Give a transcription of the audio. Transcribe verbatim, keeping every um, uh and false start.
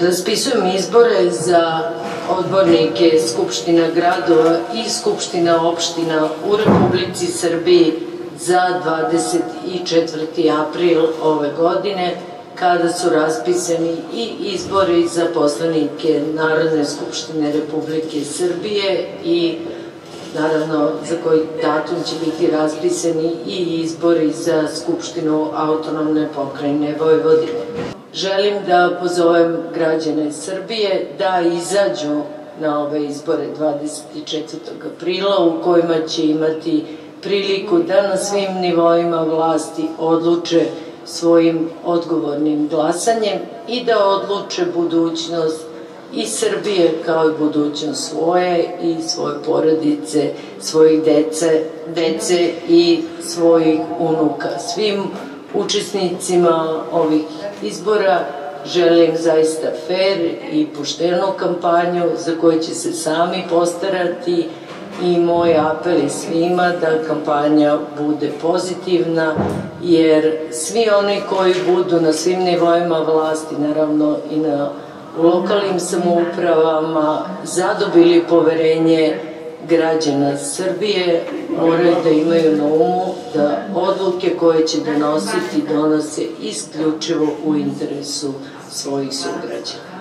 Raspisujem izbore za odbornike Skupština gradova i Skupština opština u Republici Srbiji za dvadeset četvrti april ove godine, kada su raspisani i izbori za poslanike Narodne skupštine Republike Srbije i naravno za koji datum će biti raspisani i izbori za Skupštinu Autonomne pokrajine Vojvodine. Želim da pozovem građane Srbije da izađu na ove izbore dvadeset četvrtog aprila u kojima će imati priliku da na svim nivoima vlasti odluče svojim odgovornim glasanjem i da odluče budućnost i Srbije kao i budućnost svoje i svoje porodice, svojih dece i svojih unuka. Svim učesnicima ovih izbora želim zaista fer i poštenu kampanju za koju će se sami postarati i moj apel je svima da kampanja bude pozitivna, jer svi oni koji budu na svim nivoima vlasti, naravno i na lokalnim samoupravama, zadobili poverenje građana Srbije, moraju da imaju na umu da odluke koje će donositi donose isključivo u interesu svojih sugrađana.